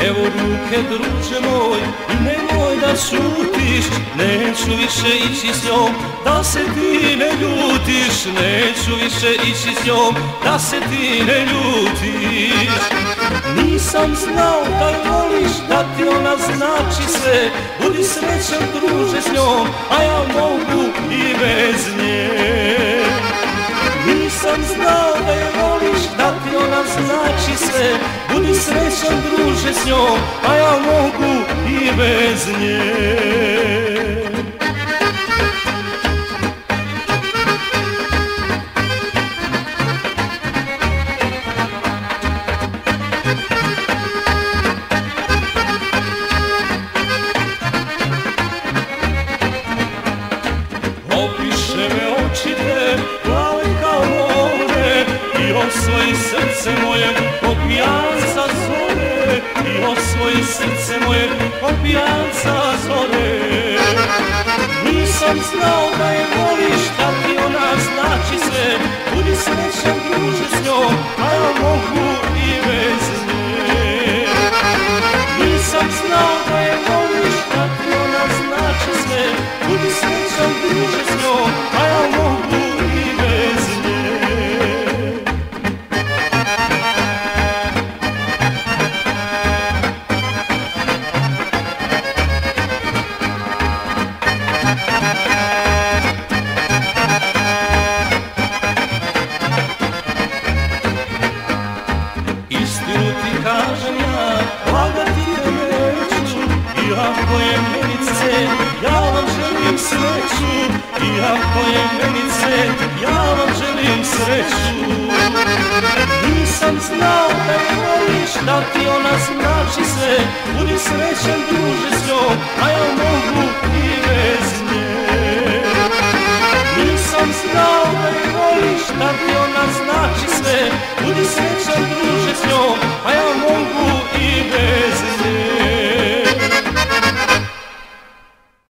Evo ruke, druže moj, nemoj da šutiš. Neću više ići s njom, da se ti ne ljutiš. Neću više ići s njom, da se ti ne ljutiš. Nisam znao da je voliš, da ti ona znači sve. Budi srećan, druže, s njom, a ja mogu i bez nje. Nisam znao da je voliš, da ti ona znači sve. Budi srećan, druže, s njom, a ja mogu i bez nje. Opiše me oči te, plave kao more, i osvoji srce moje ko pijanca zore. I osvoji srce moje ko pijanca zore. Nisam znao da je voliš, da ti ona znači sve. Budi srećan, druže, s njom, a ja mogu i bez nje. Nisam znao da je voliš, da ti ona znači sve. Budi srećan, druže, s njom, a ja mogu i bez nje. Istinu ti kažem ja, lagati te neću. Iako je meni cen, ja vam želim sreću. Iako je meni cen, ja vam želim sreću. Nisam znao da je voliš, da ti ona znači sve. Budi srećan, druže, s njom, a ja mogu